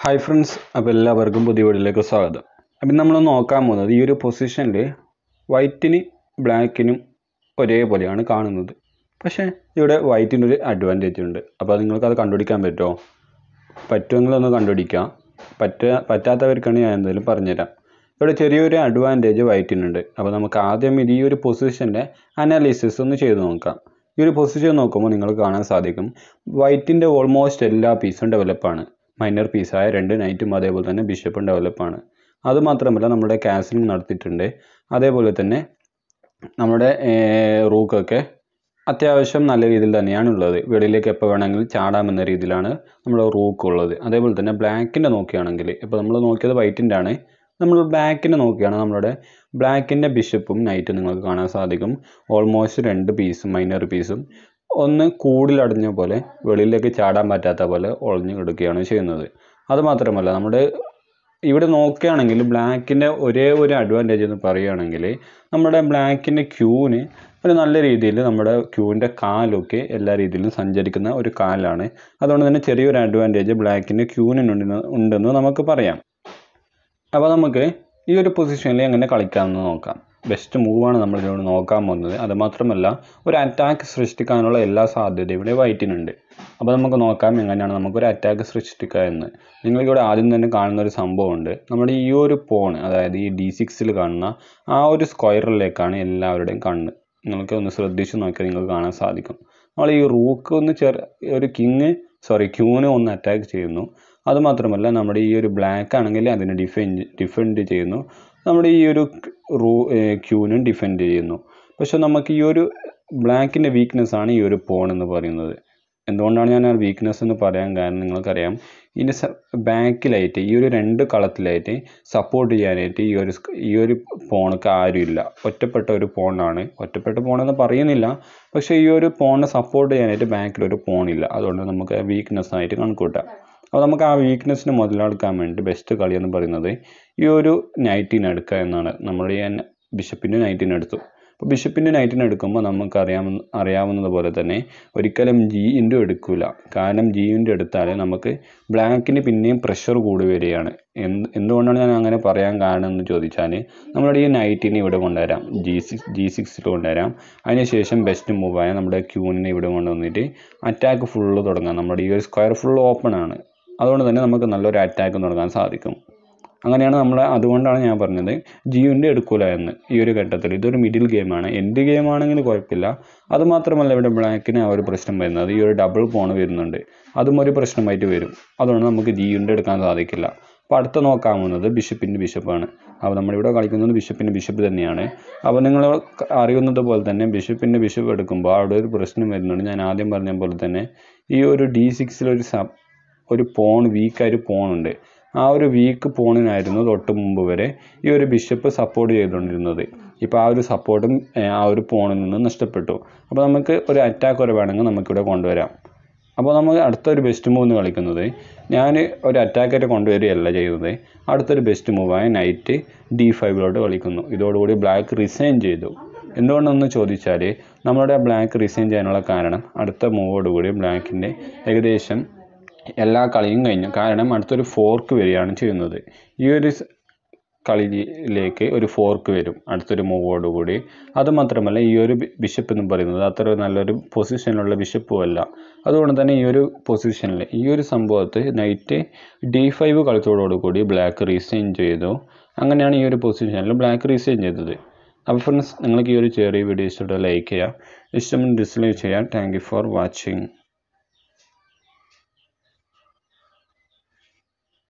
Hi friends, അപ്പോൾ എല്ലാവർക്കും പുതിയ വീഡിയോയിലേക്ക് സ്വാഗതം. അപ്പം നമ്മൾ നോക്കാൻ പോകുന്നത് ഈ ഒരു പൊസിഷനിൽ വൈറ്റിന് ബ്ലാക്കിനും ഒരേപോലെയാണ് കാണുന്നത്. പക്ഷേ ഇവിടെ വൈറ്റിനൊരു അഡ്വാൻറ്റേജ് ഉണ്ട്. അപ്പോൾ നിങ്ങൾക്കത് കണ്ടുപിടിക്കാൻ പറ്റുമെങ്കിലൊന്ന് കണ്ടുപിടിക്കാം. പറ്റാത്തവർക്കാണ് ഞാൻ എന്തെങ്കിലും പറഞ്ഞുതരാം. ഇവിടെ ചെറിയൊരു അഡ്വാൻറ്റേജ് വൈറ്റിനുണ്ട്. അപ്പോൾ നമുക്ക് ആദ്യം ഈ ഒരു പൊസിഷൻ്റെ അനാലിസിസ് ഒന്ന് ചെയ്ത് നോക്കാം. ഈ ഒരു പൊസിഷൻ നോക്കുമ്പോൾ നിങ്ങൾക്ക് കാണാൻ സാധിക്കും വൈറ്റിൻ്റെ ഓൾമോസ്റ്റ് എല്ലാ പീസും ഡെവലപ്പാണ്. മൈനർ പീസായ 2 നൈറ്റും അതേപോലെ തന്നെ ബിഷപ്പും ഡെവലപ്പാണ്. അതുമാത്രമല്ല നമ്മുടെ കാസിലിംഗ് നടത്തിയിട്ടുണ്ട്. അതേപോലെ തന്നെ നമ്മുടെ റൂക്കൊക്കെ അത്യാവശ്യം നല്ല രീതിയിൽ തന്നെയാണ് ഉള്ളത്. വെളിയിലേക്ക് എപ്പോൾ വേണമെങ്കിലും ചാടാമെന്ന രീതിയിലാണ് നമ്മുടെ റൂക്ക് ഉള്ളത്. അതേപോലെ തന്നെ ബ്ലാക്കിൻ്റെ നോക്കുകയാണെങ്കിൽ ഇപ്പോൾ നമ്മൾ നോക്കിയത് വൈറ്റിൻ്റെ ആണ്. നമ്മൾ ബ്ലാക്കിൻ്റെ നോക്കുകയാണ്, നമ്മുടെ ബ്ലാക്കിൻ്റെ ബിഷപ്പും നൈറ്റും നിങ്ങൾക്ക് കാണാൻ സാധിക്കും ഓൾമോസ്റ്റ് 2 പീസും മൈനർ പീസും ഒന്ന് കൂടിലടഞ്ഞ പോലെ വെളിയിലേക്ക് ചാടാൻ പറ്റാത്ത പോലെ ഒളിഞ്ഞു കിടക്കുകയാണ് ചെയ്യുന്നത്. അതുമാത്രമല്ല നമ്മുടെ ഇവിടെ നോക്കുകയാണെങ്കിൽ ബ്ലാക്കിൻ്റെ ഒരേ ഒരു അഡ്വാൻറ്റേജ് എന്ന് പറയുകയാണെങ്കിൽ നമ്മുടെ ബ്ലാക്കിൻ്റെ ക്യൂവിന് ഒരു നല്ല രീതിയിൽ നമ്മുടെ ക്യൂവിൻ്റെ കാലൊക്കെ എല്ലാ രീതിയിലും സഞ്ചരിക്കുന്ന ഒരു കാലാണ്. അതുകൊണ്ട് തന്നെ ചെറിയൊരു അഡ്വാൻറ്റേജ് ബ്ലാക്കിൻ്റെ ക്യൂവിനുണ്ടെന്ന് നമുക്ക് പറയാം. അപ്പോൾ നമുക്ക് ഈ ഒരു പൊസിഷനിൽ എങ്ങനെ കളിക്കാമെന്ന് നോക്കാം. ബെസ്റ്റ് മൂവാണ് നമ്മൾ ഇതിനോട് നോക്കാൻ പോകുന്നത്. അതുമാത്രമല്ല ഒരു അറ്റാക്ക് സൃഷ്ടിക്കാനുള്ള എല്ലാ സാധ്യതയും ഇവിടെ വൈറ്റിനുണ്ട്. അപ്പോൾ നമുക്ക് നോക്കാം എങ്ങനെയാണ് നമുക്കൊരു അറ്റാക്ക് സൃഷ്ടിക്കുക എന്ന്. നിങ്ങൾക്കിവിടെ ആദ്യം തന്നെ കാണുന്ന ഒരു സംഭവമുണ്ട്. നമ്മുടെ ഈ ഒരു പോൺ, അതായത് ഈ D6 കാണുന്ന ആ ഒരു സ്ക്വയറിലേക്കാണ് എല്ലാവരുടെയും കണ്ണ്. നിങ്ങൾക്ക് ഒന്ന് ശ്രദ്ധിച്ച് നോക്കിയാൽ നിങ്ങൾക്ക് കാണാൻ സാധിക്കും. നമ്മൾ ഈ റൂക്ക് ഒന്ന് ക്യൂവിനെ ഒന്ന് അറ്റാക്ക് ചെയ്യുന്നു. അതുമാത്രമല്ല നമ്മുടെ ഈ ഒരു ബ്ലാക്ക് ആണെങ്കിൽ അതിനെ ഡിഫെൻഡ് ചെയ്യുന്നു. നമ്മുടെ ഈ ഒരു ക്യൂവിനും ഡിഫെൻഡ് ചെയ്യുന്നു. പക്ഷെ നമുക്ക് ഈ ഒരു ബ്ലാക്കിൻ്റെ വീക്ക്നെസ് ആണ് ഈ ഒരു പോൺ എന്ന് പറയുന്നത്. എന്തുകൊണ്ടാണ് ഞാൻ ആ വീക്ക്നെസ് എന്ന് പറയാൻ കാരണം നിങ്ങൾക്കറിയാം, ഇതിൻ്റെ ബാക്കിലായിട്ട് ഈ ഒരു 2 കളത്തിലായിട്ട് സപ്പോർട്ട് ചെയ്യാനായിട്ട് ഈ ഒരു പോണൊക്കെ ആരുമില്ല. ഒറ്റപ്പെട്ട ഒരു പോണാണ്. ഒറ്റപ്പെട്ട പോണെന്ന് പറയുന്നില്ല, പക്ഷേ ഈ ഒരു പോണിനെ സപ്പോർട്ട് ചെയ്യാനായിട്ട് ബാക്കിലൊരു പോണില്ല. അതുകൊണ്ട് നമുക്ക് വീക്ക്നെസ് ആയിട്ട് കണക്കൂട്ടാം. അപ്പോൾ നമുക്ക് ആ വീക്ക്നെസ്സിന് മുതലെടുക്കാൻ വേണ്ടി ബെസ്റ്റ് കളി എന്ന് പറയുന്നത് ഈ ഒരു നൈറ്റിനെ എടുക്കുക എന്നാണ്. നമ്മൾ ഈ ബിഷപ്പിൻ്റെ നൈറ്റിനെ എടുത്തു. അപ്പോൾ ബിഷപ്പിൻ്റെ നൈറ്റിനെ എടുക്കുമ്പോൾ നമുക്ക് അറിയാവുന്നത് പോലെ തന്നെ ഒരിക്കലും G എടുക്കില്ല. കാരണം G എടുത്താൽ നമുക്ക് ബ്ലാക്കിന് പിന്നെയും പ്രഷർ കൂടി വരികയാണ്. എന്തുകൊണ്ടാണ് ഞാൻ അങ്ങനെ പറയാൻ കാരണം എന്ന് ചോദിച്ചാൽ, നമ്മുടെ ഈ നൈറ്റിനെ ഇവിടെ കൊണ്ടുവരാം, G6 കൊണ്ടുവരാം. അതിനുശേഷം ബെസ്റ്റ് മൂവായ നമ്മുടെ ക്യൂവിനെ ഇവിടെ കൊണ്ടുവന്നിട്ട് അറ്റാക്ക് ഫുള്ള് തുടങ്ങാം. നമ്മുടെ ഈ ഒരു സ്ക്വയർ ഫുള്ള് ഓപ്പൺ ആണ്. അതുകൊണ്ട് തന്നെ നമുക്ക് നല്ലൊരു അറ്റാക്ക് തുടങ്ങാൻ സാധിക്കും. അങ്ങനെയാണ് അതുകൊണ്ടാണ് ഞാൻ പറഞ്ഞത് G എടുക്കില്ല എന്ന്. ഈ ഒരു ഘട്ടത്തിൽ ഇതൊരു മിഡിൽ ഗെയിമാണ്. എൻഡ് ഗെയിം ആണെങ്കിൽ കുഴപ്പമില്ല. അതുമാത്രമല്ല ഇവിടെ ബ്ലാക്കിന് ആ ഒരു പ്രശ്നം വരുന്നത് ഈ ഒരു ഡബിൾ പോൺ വരുന്നുണ്ട്. അതും ഒരു പ്രശ്നമായിട്ട് വരും. അതുകൊണ്ട് നമുക്ക് G എടുക്കാൻ സാധിക്കില്ല. അപ്പോൾ അടുത്ത നോക്കാവുന്നത് ബിഷപ്പിൻ്റെ ബിഷപ്പാണ്. അപ്പോൾ നമ്മളിവിടെ കളിക്കുന്നത് ബിഷപ്പിൻ്റെ ബിഷപ്പ് തന്നെയാണ്. അപ്പോൾ നിങ്ങൾ അറിയുന്നത് പോലെ തന്നെ ബിഷപ്പിൻ്റെ ബിഷപ്പ് എടുക്കുമ്പോൾ അവിടെ ഒരു പ്രശ്നം വരുന്നുണ്ട്. ഞാൻ ആദ്യം പറഞ്ഞ പോലെ തന്നെ ഈ ഒരു D6 ഒരു വീക്കായൊരു പോണുണ്ട്. ആ ഒരു വീക്ക് പോണിനായിരുന്നു തൊട്ട് മുമ്പ് വരെ ഈ ഒരു ബിഷപ്പ് സപ്പോർട്ട് ചെയ്തുകൊണ്ടിരുന്നത്. ഇപ്പോൾ ആ ഒരു സപ്പോർട്ടും ആ ഒരു പോണിൽ നിന്ന് നഷ്ടപ്പെട്ടു. അപ്പോൾ നമുക്ക് ഒരു അറ്റാക്ക് വേണമെങ്കിൽ നമുക്കിവിടെ കൊണ്ടുവരാം. അപ്പോൾ നമുക്ക് അടുത്തൊരു ബെസ്റ്റ് മൂവ് കളിക്കുന്നത്, ഞാൻ ഒരു അറ്റാക്കായിട്ട് കൊണ്ടുവരികയല്ല ചെയ്യുന്നത്. അടുത്തൊരു ബെസ്റ്റ് മൂവായ നൈറ്റ് D5 കളിക്കുന്നു. ഇതോടുകൂടി ബ്ലാക്ക് റിസൈൻ ചെയ്തു. എന്തുകൊണ്ടെന്ന് ചോദിച്ചാൽ നമ്മുടെ ബ്ലാക്ക് റിസൈൻ ചെയ്യാനുള്ള കാരണം അടുത്ത മൂവോടുകൂടി ബ്ലാക്കിൻ്റെ ഏകദേശം എല്ലാ കളിയും കഴിഞ്ഞു. കാരണം അടുത്തൊരു ഫോർക്ക് വരികയാണ് ചെയ്യുന്നത്. ഈ ഒരു കളിയിലേക്ക് ഒരു ഫോർക്ക് വരും അടുത്തൊരു മൂവോടുകൂടി. അതുമാത്രമല്ല ഈ ഒരു ബിഷപ്പ് എന്ന് പറയുന്നത് അത്ര നല്ലൊരു പൊസിഷനിലുള്ള ബിഷപ്പും അല്ല. അതുകൊണ്ട് തന്നെ ഈ ഒരു പൊസിഷനിൽ ഈ ഒരു സംഭവത്ത് നൈറ്റ് D5 കളിച്ചതോടുകൂടി ബ്ലാക്ക് റീസൈൻ ചെയ്തു. അങ്ങനെയാണ് ഈ ഒരു പൊസിഷനിൽ ബ്ലാക്ക് റീസൈൻ ചെയ്തത്. അപ്പോൾ ഫ്രണ്ട്സ്, നിങ്ങൾക്ക് ഈ ഒരു ചെറിയ വീഡിയോ ഇഷ്ടപ്പെട്ട ലൈക്ക് ചെയ്യുക, ഇഷ്ടം ഡിസ്ലൈക്ക് ചെയ്യുക. Thank you for watching.